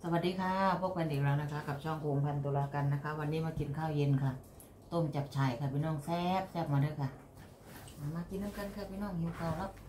วัสดีค่ะพบกันอีกแล้วนะคะกับช่องภูมิพันธ์ตุลากันนะคะ วันนี้มากินข้าวเย็นค่ะ ต้มจับฉ่ายค่ะพี่น้องแซ่บมาด้วยค่ะมากินน้ำกันค่ะพี่น้องหิวข้าวแล้ว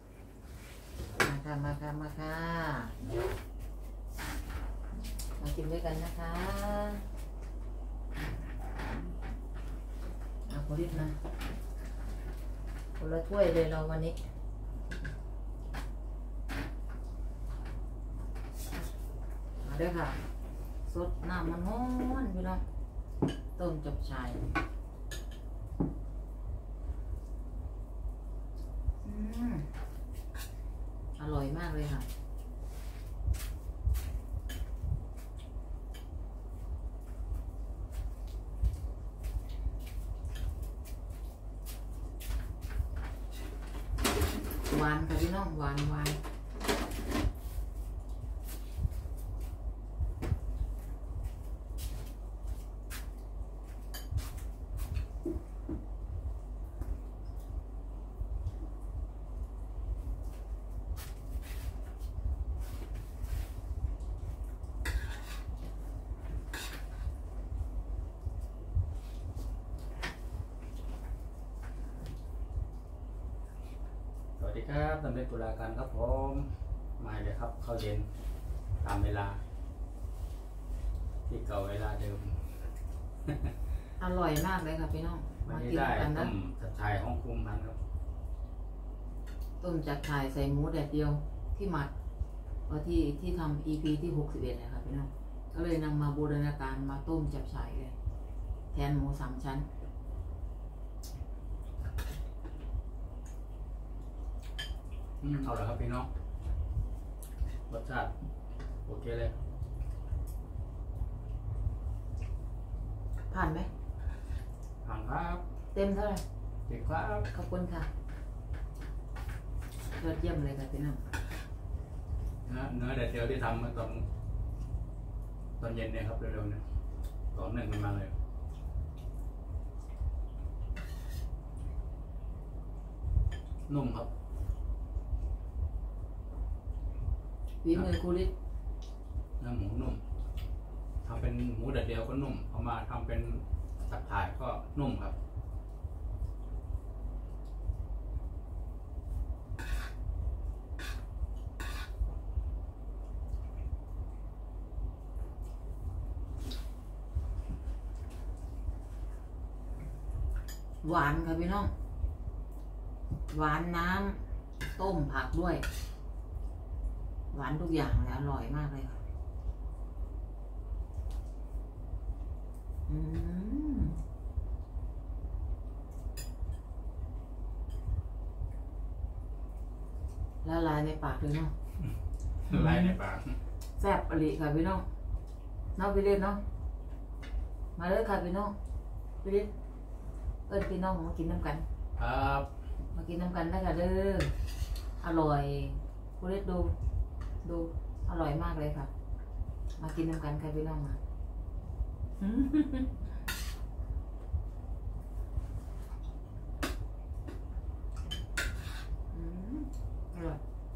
มากินด้วยกันนะคะคนรีบนะคนละถ้วยเลยเราวันนี้มาด้วยค่ะสดน้ำมันฮ้อนพี่น้องต้มจับฉ่ายอร่อยมากเลยค่ะหวานค่ะพี่น้องหวานสวัสดีครับสำเร็จตุลาการครับผมมาเลยครับข้าวเย็นตามเวลาที่เก่าเวลาเดิมอร่อยมากเลยค่ะพี่น้องวันนี้ได้ต้มจับฉ่ายของคุมพันครับต้มจับฉ่ายใส่หมูแดดเดียวที่หมักที่ทำ EP ที่61นะคะพี่น้องก็เลยนำมาบูรณาการมาต้มจับฉ่ายเลยแทนหมู3 ชั้นเอาละครับพี่น้องรสชาติโอเคเลยผ่านไหมผ่านครับเต็มเท่าไหร่ 10ครับขอบคุณค่ะยอดเยี่ยมเลยค่ะพี่น้องเนื้อเด็ดเดียวที่ทำเมื่อตอนเย็นเนี่ยครับเร็วๆเนี่ยต่อเนื่องกันมาเลยนุ่มครับฝีมือครูฤทธิ์เนื้อหมูนุ่มทำเป็นหมูแดดเดียวก็นุ่มเอามาทำเป็นจับฉ่ายก็นุ่มครับหวานค่ะพี่น้องหวานน้ำต้มผักด้วยหวานทุกอย่างเลยอร่อยมากเลยค่ะละลายในปากเลยเนาะละลายในปากแซ่บอริค่ะพี่น้องน้องพี่เล่นเนาะมาเลยค่ะพี่น้องพี่เล่นพี่น้องมากินน้ำกันครับมากินน้ำกันได้ค่ะเด้ออร่อยพี่เล่นดูอร่อยมากเลยค่ะมากินน้ำกันค่ะพี่น้องมาอร่อย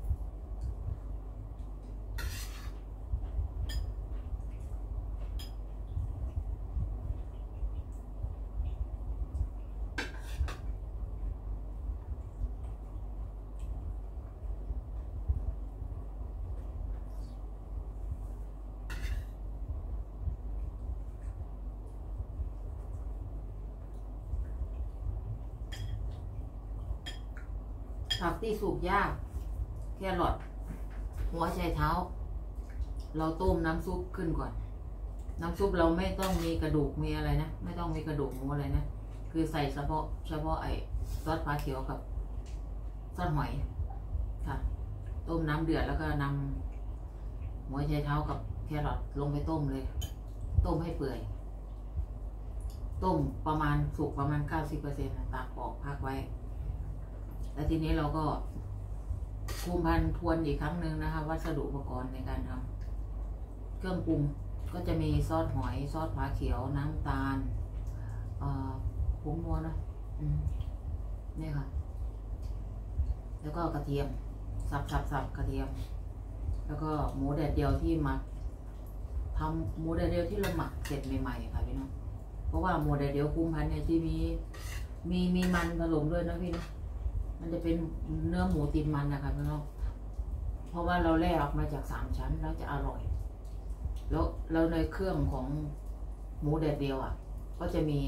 ผักที่สุกยากแครอทหัวไชเท้าเราต้มน้ำซุปขึ้นก่อนน้ำซุปเราไม่ต้องมีกระดูกมีอะไรนะไม่ต้องมีกระดูกหมูอะไรนะคือใส่เฉพาะไอ้ซอสปลาเขียวกับซอสหอยค่ะต้มน้ำเดือดแล้วก็นำหัวไชเท้ากับแครอทลงไปต้มเลยต้มให้เปื่อยต้มประมาณสุกประมาณ 90% ตากออกพักไว้แล้วทีนี้เราก็ภูมิพันธ์ทวนอีกครั้งหนึ่งนะคะวัสดุอุปกรณ์ในการทำเครื่องปรุงก็จะมีซอสหอยซอสปลาเขียวน้ำตาลผงนัวนะนี่ค่ะแล้วก็กระเทียมสับกระเทียมแล้วก็หมูแดดเดียวที่หมักทำหมูแดดเดียวที่เราหมักเสร็จใหม่ๆค่ะพี่น้องเพราะว่าหมูแดดเดียวคุมพันธุ์เนี่ยที่มีมันผสมด้วยนะพี่นะมันจะเป็นเนื้อหมูติดมันนะคะพี่น้องเพราะว่าเราแล่ออกมาจาก3 ชั้นแล้วจะอร่อยแล้วในเครื่องของหมูแดดเดียวอ่ะก็จะมี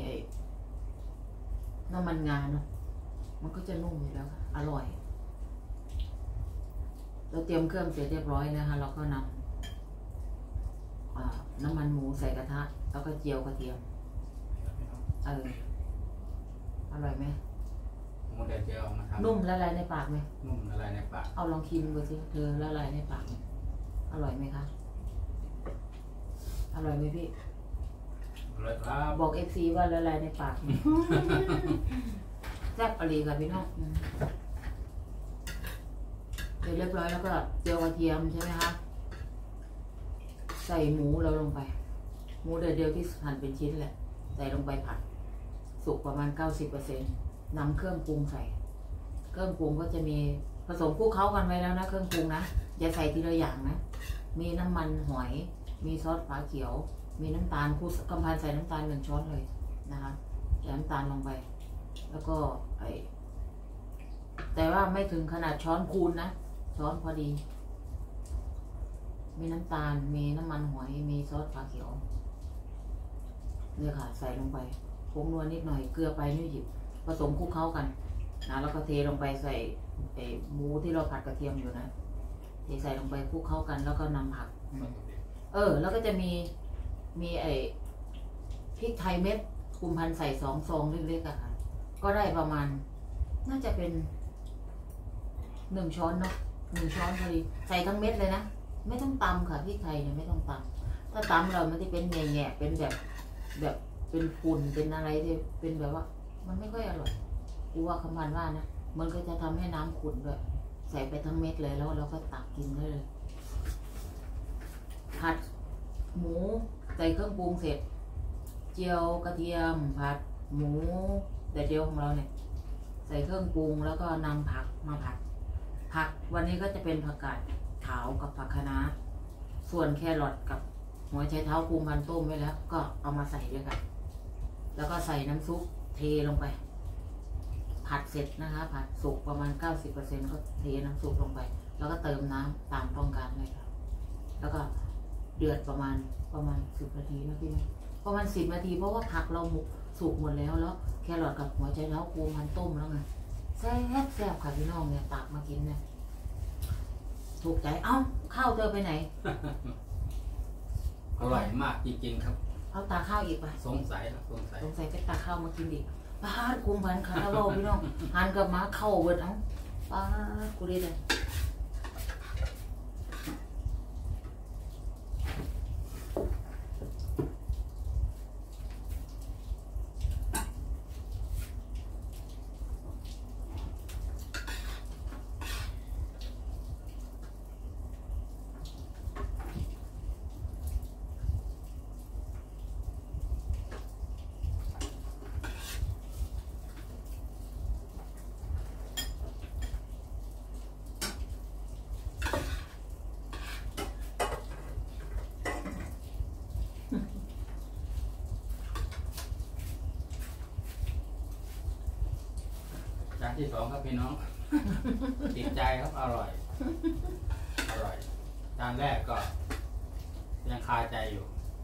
น้ำมันงาเนาะมันก็จะนุ่มอยู่แล้วค่ะอร่อยเราเตรียมเครื่องเสร็จเรียบร้อยนะคะเราก็นำน้ำมันหมูใส่กระทะแล้วก็เจียวกระเทียมอร่อยไหมหมูแดดเดียวมาทำนุ่มละลายในปากไหมนุ่มละลายในปากเอาลองชิมดูสิเธอละลายในปากอร่อยไหมคะอร่อยไหมพี่เลยครับบอกFCว่าละลายในปากแซ่บอะไรค่ะพี่น้องเสร็จเรียบร้อยแล้วก็เจียวกระเทียมใช่ไหมคะใส่หมูเราลงไปหมูเดียวที่หั่นเป็นชิ้นแหละใส่ลงไปผัดสุกประมาณ 90%นำเครื่องปรุงใส่เครื่องปรุงก็จะมีผสมคลุกเคล้ากันไว้แล้วนะเครื่องปรุงนะอย่าใส่ทีละอย่างนะมีน้ำมันหอยมีซอสฝาเขียวมีน้ำตาลครูกำพันใส่น้ำตาล1 ช้อนเลยนะคะใส่น้ำตาลลงไปแล้วก็แต่ว่าไม่ถึงขนาดช้อนคูณนะช้อนพอดีมีน้ำตาลมีน้ำมันหอยมีซอสฝาเขียวเนี่ยค่ะใส่ลงไปผงนัวนิดหน่อยเกลือไปนิดหยิบผสมคลุกเคล้ากันนะแล้วก็เทลงไปใส่หมูที่เราผัดกระเทียมอยู่นะเทใส่ลงไปคลุกเคล้ากันแล้วก็นำผักแล้วก็จะมีพริกไทยเม็ดคุมพันใส่2 ซองเล็กๆอะค่ะก็ได้ประมาณน่าจะเป็น1 ช้อนเนาะ1 ช้อนพอดีใส่ทั้งเม็ดเลยนะไม่ต้องตำค่ะพริกไทยเนี่ยไม่ต้องตำถ้าตำเรามันจะเป็นแง่ๆเป็นแบบเป็นฝุ่นเป็นอะไรที่เป็นแบบว่ามันไม่ค่อยอร่อยกูว่าคำมันว่านะมันก็จะทำให้น้ำขุ่นด้วยใส่ไปทั้งเม็ดเลยแล้วเราก็ตักกินได้เลยผัดหมูใส่เครื่องปรุงเสร็จเจียวกระเทียมผัดหมูแต่เดียวของเราเนี่ยใส่เครื่องปรุงแล้วก็นำผักมาผักวันนี้ก็จะเป็นผักกาดขาวกับผักคะน้าส่วนแครอทกับหัวไชเท้าคุมพันต้มไว้แล้วก็เอามาใส่ด้วยกันแล้วก็ใส่น้ำซุปเทลงไปผัดเสร็จนะคะผัดสุกประมาณ 90% ก็เทน้ำซุปลงไปแล้วก็เติมน้ำตามต้องการเลยค่ะแล้วก็เดือดประมาณ10 นาทีนะพี่นะประมาณ10 นาทีเพราะว่าผักเราสุกหมดแล้วแครอทกับหัวไชเท้าคุมพันต้มแล้วไงแซ่บค่ะพี่น้องเนี่ยตักมากินเนี่ยถูกใจเอ้าข้าวเธอไปไหนอร่อยมากจริงๆครับเอาตาข้าวอีกป่ะสงสัยไปตาข้าวมากินดิป้าคุมพันคาราโลพี่น้องหันกับม้าเข้าเบิดป้ากูเรียกจานที่ 2ครับพี่น้องติดใจครับอร่อยจานแรกก็ยังคาใจอยู่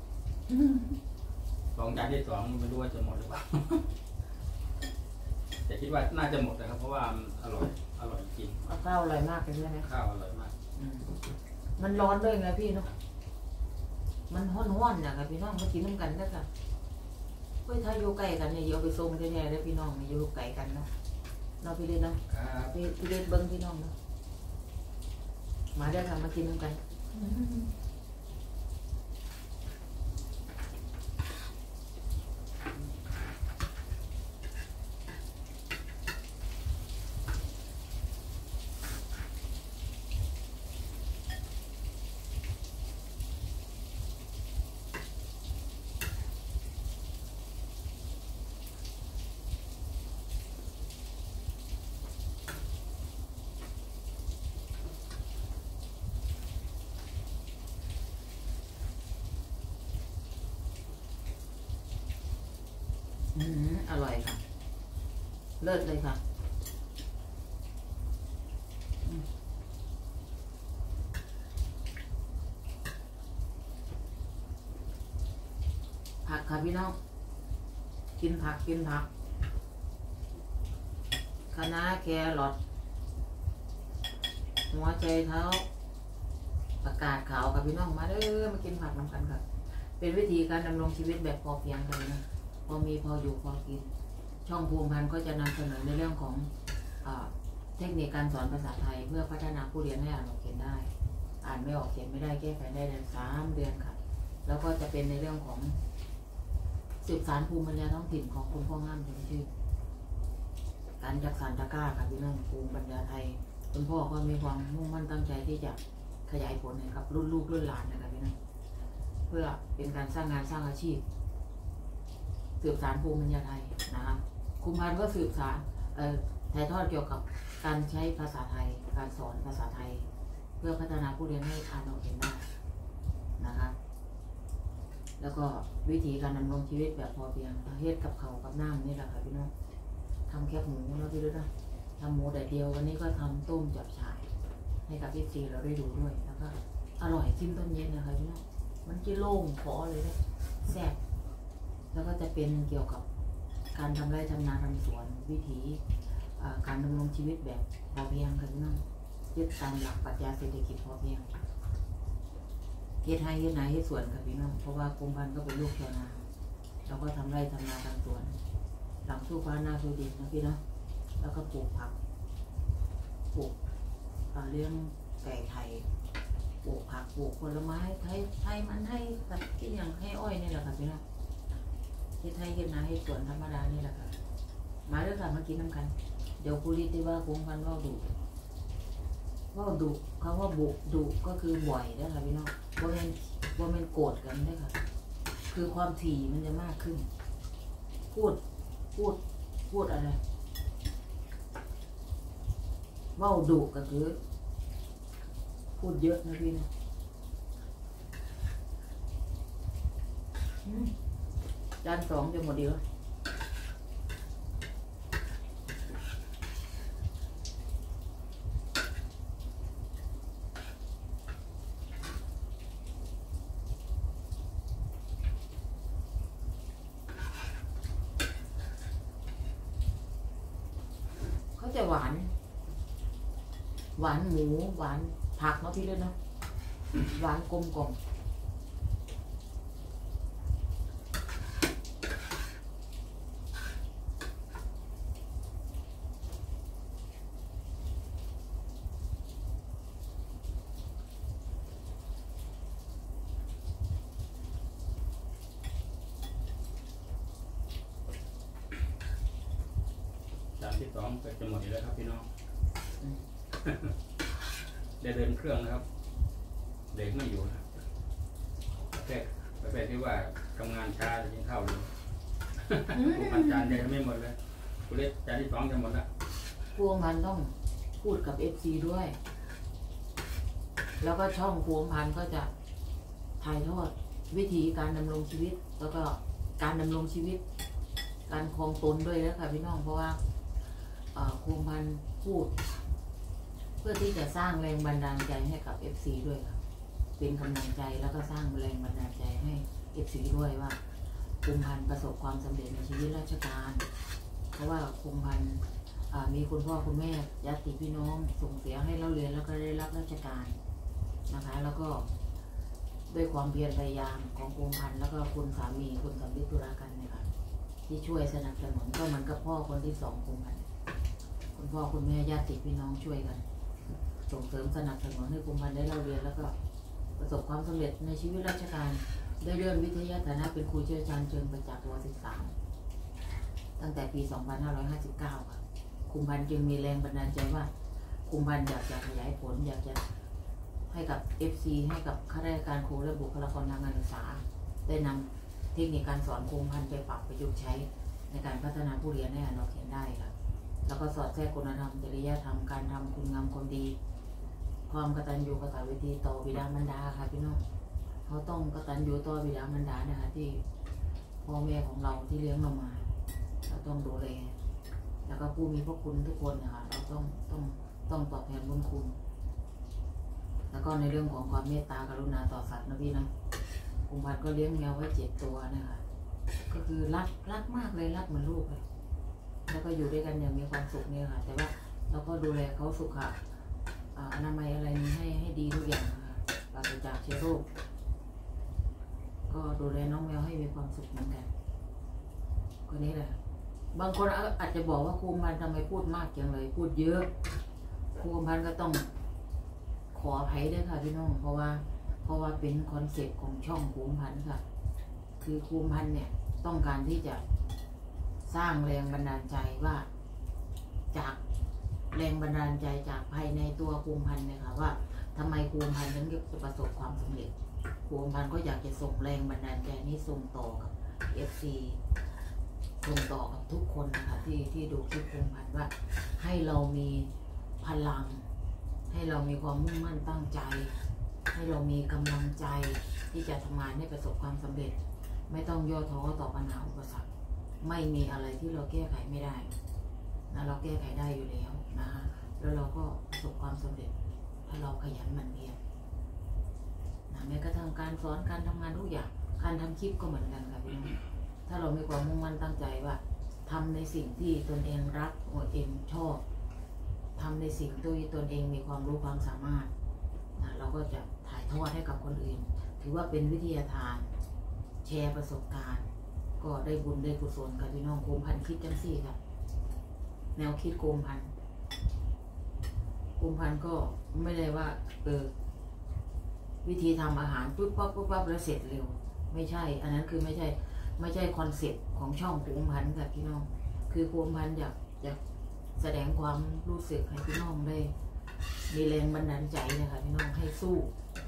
จานที่ 2ไม่รู้ว่าจะหมดหรือเปล่าแต่คิดว่าน่าจะหมดนะครับเพราะว่าอร่อยจริงข้าวอร่อยมากเลยใช่ไหมข้าวอร่อยมากมันร้อนด้วยไงพี่เนาะมันห้อนๆนะครับพี่น้องมากินน้ำกันได้ค่ะเฮ้ยถ้าอยู่ไกลกันเนี่ยเอาไปส่งแท้ๆได้พี่น้องอยู่ไกลกันเนาะเราพี่เล่นเนาะพี่เล่นเบิ้งพี่น้องเนาะมาได้ค่ะมากินน้ำกันอร่อยค่ะเลิศเลยค่ะผักค่ะพี่น้องกินผักคะน้าแครอทหัวใจเท้าผักกาดขาวค่ะพี่น้องมาเด้อมากินผักน้ำกันค่ะเป็นวิธีการดำรงชีวิตแบบพอเพียงกันนะพอมีพออยู่พอกินช่องภูมิพันธ์ก็จะนำเสนอในเรื่องของเทคนิคการสอนภาษาไทยเพื่อพัฒนาผู้เรียนให้อ่านออกเขียนได้อ่านไม่ออกเขียนไม่ได้แก้ไขได้ใน3 เดือนค่ะแล้วก็จะเป็นในเรื่องของสืบสานภูมิปัญญาท้องถิ่นของคุณพ่อง่ามชมชื่อการจักสานตะกร้าค่ะพี่น้องภูมิปัญญาไทยคุณพ่อก็มีความมุ่งมั่นตั้งใจที่จะขยายผลให้กับรุ่นลูกรุ่นหลานนะคะพี่น้องเพื่อเป็นการสร้างงานสร้างอาชีพสืบสานภูมิปัญญาไทยนะคะคุณพันธ์ก็สืบสานถ่ายทอดเกี่ยวกับการใช้ภาษาไทยการสอนภาษาไทยเพื่อพัฒนาผู้เรียนให้อ่านออกเขียนได้นะคะแล้วก็วิธีการดำรงชีวิตแบบพอเพียงเฮ็ดกับเขากับน้ำนี่แหละค่ะพี่น้องทำแคบหมูแล้วพี่ด้วยนะทำหมูแต่เดียววันนี้ก็ทำต้มจับฉ่ายให้กับพี่ซีเราได้ดูด้วยแล้วก็อร่อยจิ้มต้มเย็นนะคะพี่น้องมันจะโล่งขอเลยนะแซ่บแล้วก็จะเป็นเกี่ยวกับการทำไร่ทำนาทำสวนวิถีการดำรงชีวิตแบบพอเพียงค่ะพี่น้องยึดตามหลักปรัชญาเศรษฐกิจพอเพียงเฮ็ดให้เฮ็ดนาเฮ็ดสวนค่ะพี่น้องเพราะว่าภูมิพันธ์ก็เป็นลูกชาวนาเราก็ทำไร่ทำนาทำสวนหลังสู้ฟ้าหน้าสู้ดินนะพี่เนาะแล้วก็ปลูกผักปลูกเลี้ยงไก่ไทยปลูกผักปลูกผลไม้ไทยมันให้สัตว์ที่อย่างให้อ้อยนี่แหละค่ะพี่น้องเฮ็ดให้เฮ็ดนาเฮ็ดสวนธรรมดานี่แหละค่ะมาเด้อค่ะมากินน้ำกันเดี๋ยวผู้รีที่ว่าภูมิพันธ์ว่าดุคำว่าดุก็คือบ่อยนะคะพี่น้องว่ามันโกรธกันได้ค่ะคือความถี่มันจะมากขึ้นพูดอะไรว่าดุก็คือพูดเยอะนะพี่นะจาน2จะหมดดีแล้วจะหวานหมูหวานผักเนาะพี่ด้วยเนาะหวานกลมจานที่2ก็จะหมดอีกแล้วครับพี่น้องได้เดินเครื่องนะครับเด็กไม่อยู่นะประเภทที่ว่าทำงานช้าจะกินข้าวเลยทุกจานยังไม่หมดเลยคุณเล็กจานที่2จะหมดแล้วพวงพันต้องพูดกับ FC ด้วยแล้วก็ช่องพวงพันก็จะถ่ายทอดวิธีการดำรงชีวิตแล้วก็การดำรงชีวิตการครองตนด้วยนะคะพี่น้องเพราะว่าพวงพันพูดเพื่อที่จะสร้างแรงบันดาลใจให้กับ FC ด้วยค่ะเป็นกำลังใจแล้วก็สร้างแรงบันดาลใจให้ FC ด้วยว่าพวงพันประสบความสำเร็จในชีวิตราชการเพราะว่าพวงพันมีคุณพ่อคุณแม่ญาติพี่น้องส่งเสียให้เราเรียนแล้วก็ได้รับราชการนะคะแล้วก็ด้วยความเพียรพยายามของพวงพันแล้วก็คุณสามีคุณสำลิดตุลากันเนี่ยค่ะที่ช่วยสนับสนุนก็เหมือนกับพ่อคนที่2พวงพันคุณพ่อคุณแม่ญาติพี่น้องช่วยกันส่งเสริมสนับสนุนให้พวงพันได้เล่าเรียนแล้วก็ประสบความสำเร็จในชีวิตราชการได้เลื่อนวิทยาฐานะเป็นครูเชี่ยวชาญเชิงประจักษ์ว.13ตั้งแต่ปี 2559 ค่ะคุมพันจึงมีแรงบันดาลใจว่าคุมพันอยากจะขยายผลอยากจะให้กับ FC ให้กับข้าราชการครูและบุคลากรทางการศึกษาได้นำเทคนิคการสอนคุมพันไปปรับประยุกต์ใช้ในการพัฒนาผู้เรียนให้อ่านออกเขียนได้ค่ะแล้วก็สอดแทรกคุณธรรมจริยธรรมการทำคุณงามความดีความกตัญญูกตเวทีต่อบิดามารดาค่ะพี่น้องเขาต้องกตัญญูต่อบิดามารดานะคะที่พ่อแม่ของเราที่เลี้ยงเรามาเราต้องดูแลแล้วก็ผู้มีพระคุณทุกคนนะคะเราต้องตอบแทนบุญคุณแล้วก็ในเรื่องของความเมตตากรุณาต่อสัตว์นะพี่นะกุมภาพันธ์ก็เลี้ยงแมวไว้7 ตัวนะคะก็คือรักมากเลยรักเหมือนลูกเลยแล้วก็อยู่ด้วยกันอย่างมีความสุขเนี่ยค่ะแต่ว่าเราก็ดูแลเขาสุขอนามัยอะไรนี้ให้ดีทุกอย่างนะคะปราศจากเชื้อโรคก็ดูแลน้องแมวให้มีความสุขเหมือนกันก็นี่แหละบางคนอาจจะบอกว่าครูกุมภาพันธ์ทำไมพูดมากจังเลยพูดเยอะครูกุมภาพันธ์ก็ต้องขออภัยด้วยค่ะพี่น้องเพราะว่าเป็นคอนเซ็ปต์ของช่องครูกุมภาพันธ์ค่ะคือครูกุมภาพันธ์เนี่ยต้องการที่จะสร้างแรงบันดาลใจว่าจากแรงบันดาลใจจากภายในตัวครูกุมภาพันธ์เนี่ยค่ะว่าทำไมครูกุมภาพันธ์ถึงจะประสบความสำเร็จครูกุมภาพันธ์ก็อยากจะส่งแรงบันดาลใจนี้ส่งต่อกับ FC ส่งต่อกับทุกคนนะคะที่ดูคลิปครูกุมภาพันธ์ว่าให้เรามีพลังให้เรามีความมุ่งมั่นตั้งใจให้เรามีกำลังใจที่จะทำงานให้ประสบความสำเร็จไม่ต้องย่อท้อต่อปัญหาอุปสรรคไม่มีอะไรที่เราแก้ไขไม่ได้นะเราแก้ไขได้อยู่แล้วนะคะแล้วเราก็ประสบความสำเร็จถ้าเราขยันหมั่นเพียรนะแม้กระทั่งการสอนการทำงานทุกอย่างการทำคลิปก็เหมือนกันค่ะพี่น้องถ้าเรามีความมุ่งมั่นตั้งใจว่าทำในสิ่งที่ตนเองรักตัวเองชอบทำในสิ่งที่ตนเองมีความรู้ความสามารถนะเราก็จะถ่ายทอดให้กับคนอื่นถือว่าเป็นวิทยาทานแชร์ประสบการณ์ก็ได้บุญได้กุศลกับพี่น้องครูกุมภาพันธ์คิดจังซี่ค่ะแนวคิดครูกุมภาพันธ์ก็ไม่ได้ว่าวิธีทำอาหารปุ๊บปั๊บแล้วเสร็จเร็วไม่ใช่อันนั้นคือไม่ใช่คอนเซ็ปต์ของช่องครูกุมภาพันธ์ค่ะพี่น้องคือครูกุมภาพันธ์อยากแสดงความรู้สึกให้พี่น้องได้มีแรงบันดาลใจนะคะพี่น้องให้สู้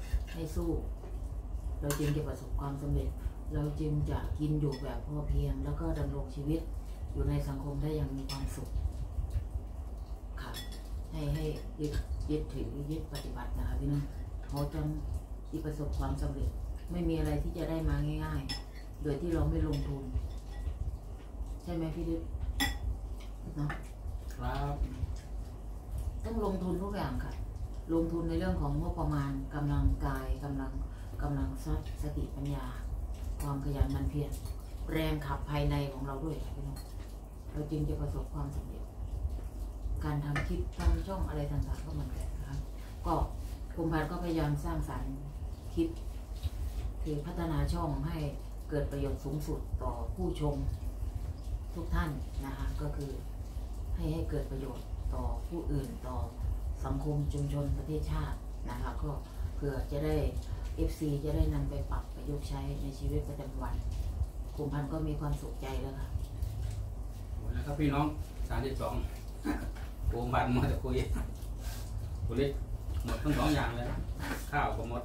เราจึงจะประสบความสำเร็จเราจึงจะกินอยู่แบบพอเพียงแล้วก็ดำรงชีวิตอยู่ในสังคมได้อย่างมีความสุขค่ะให้ยึดถือยึดปฏิบัตินะคะพี่น้องเขาจนที่ประสบความสำเร็จไม่มีอะไรที่จะได้มาง่ายๆโดยที่เราไม่ลงทุนใช่ไหมพี่ฤทธิ์เนาะครับต้องลงทุนทุกอย่างค่ะลงทุนในเรื่องของงบประมาณกำลังกายกำลังทรัพย์สติปัญญาความขยันหมั่นเพียรแรงขับภายในของเราด้วยค่ะพี่น้องเราจึงจะประสบความสำเร็จการทำคลิปทำช่องอะไรต่างๆก็เหมือนกันนะคะก็ครูกุมภาพันธ์ก็พยายามสร้างสรรค์คลิปคือพัฒนาช่องให้เกิดประโยชน์สูงสุดต่อผู้ชมทุกท่านนะคะก็คือให้เกิดประโยชน์ต่อผู้อื่นต่อสังคมชุมชนประเทศชาตินะคะก็เพื่อจะได้ FC จะได้นำไปปรับประยุกต์ใช้ในชีวิตประจำวันครูกุมภาพันธ์ก็มีความสุขใจแล้วค่ะหมดแล้วครับพี่น้อง32ครูกุมภาพันธ์มาจะคุยคุณเล็กหมดทั้ง2อย่างเลยข้าวก็หมด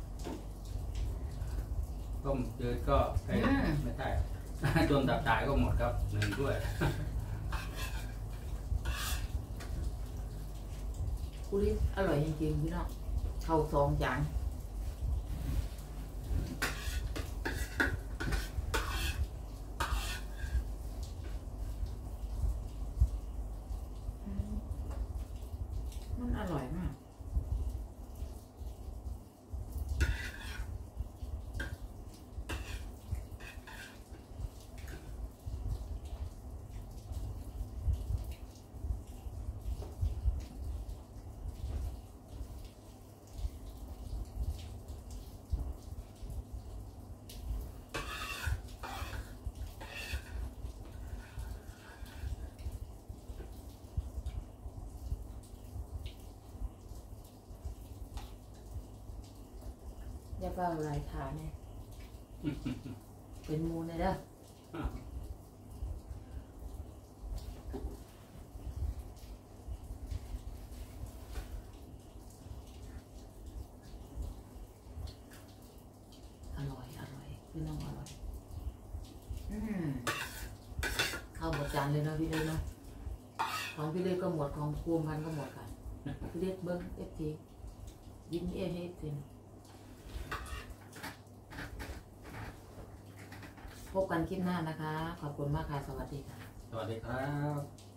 ต้มจืดก็ไม่ใช่จนตับจ่ายก็หมดครับ1 ถ้วยคุริอร่อยจริงๆพี่น้องเข้า2 จานมันอร่อยมากอย่าเปล่าลายขาเนี่ยเป็นมูเลยเด้ออร่อยพี่น้องอร่อยข้าวหมดจานเลยนะพี่เล็กเนาะของพี่เล็กก็หมดของครูกุมภาพันธ์ก็หมดกันพี่เล็กเบิ้งFTยิ้มให้FTพบกันคลิปหน้านะคะขอบคุณมากค่ะสวัสดีค่ะสวัสดีครับ